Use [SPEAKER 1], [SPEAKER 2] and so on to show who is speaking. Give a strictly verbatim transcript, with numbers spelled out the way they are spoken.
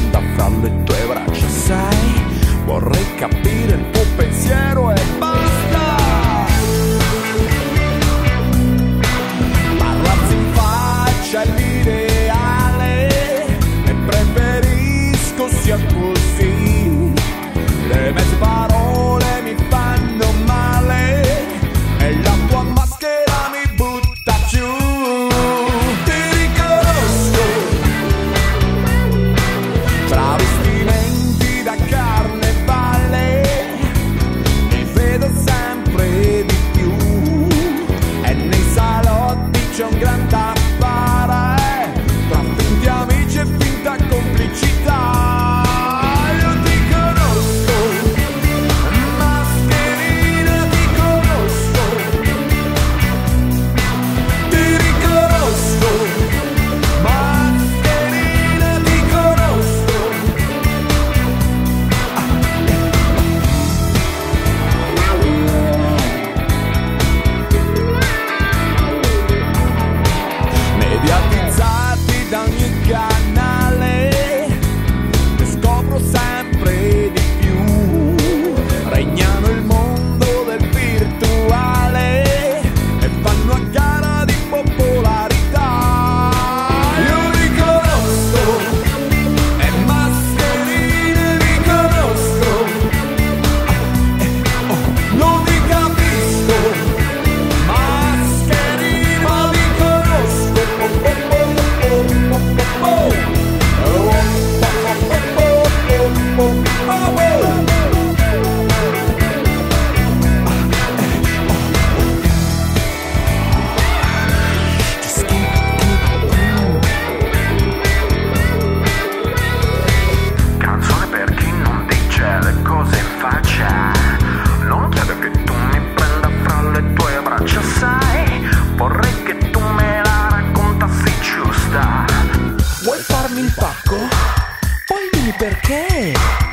[SPEAKER 1] prenda fra le tue braccia, sai, vorrei capire il tuo pensiero e basta. Parlarsi in faccia è l'ideale e preferisco sia così. Le mezze parole mi fanno male e la tua maschera mi butta giù. Ti riconosco tra vestimenti da carnevale, mi vedo sempre di più e nei salotti c'è un gran da fare tra finti amici e finta complicità. Mediatizzati da ogni canale, ne scopro sempre di più. Regnano il mondo del virtuale e fanno a gara di popolarità. Io li conosco e mascherine li conosco, eh, oh, non li capisco, mascherine li conosco.
[SPEAKER 2] Canzone per chi non dice le cose in faccia, non chiedo che tu mi prenda fra le tue braccia, sai, vorrei che tu me la raccontassi giusta.
[SPEAKER 1] Vuoi farmi il pacco? Poi dimmi perché.